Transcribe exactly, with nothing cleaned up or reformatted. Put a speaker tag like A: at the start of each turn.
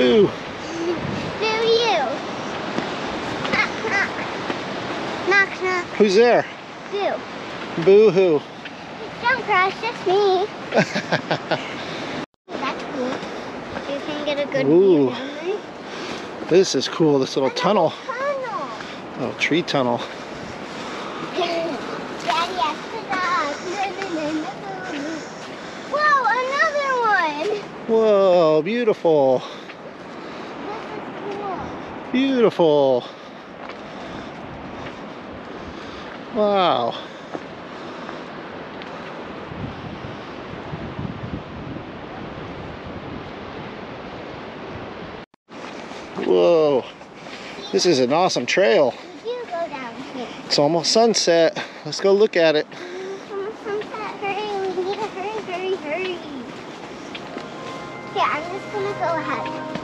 A: Boo.
B: Boo you. Knock, knock. Knock, knock.
A: Who's there?
B: Boo.
A: Boo hoo.
B: Don't crush, just me. That's cool. You can get a good
A: Ooh.
B: view down there.
A: This is cool, this little tunnel.
B: Tunnel.
A: Little tree tunnel.
B: Daddy has to knock. Whoa, another one.
A: Whoa, beautiful.
B: This is cool.
A: Beautiful. Wow. Whoa. This is an awesome trail.
B: We do go down here.
A: It's almost sunset. Let's go look at it.
B: Almost sunset. Hurry, we need to hurry, hurry, hurry. Okay, I'm just gonna go ahead.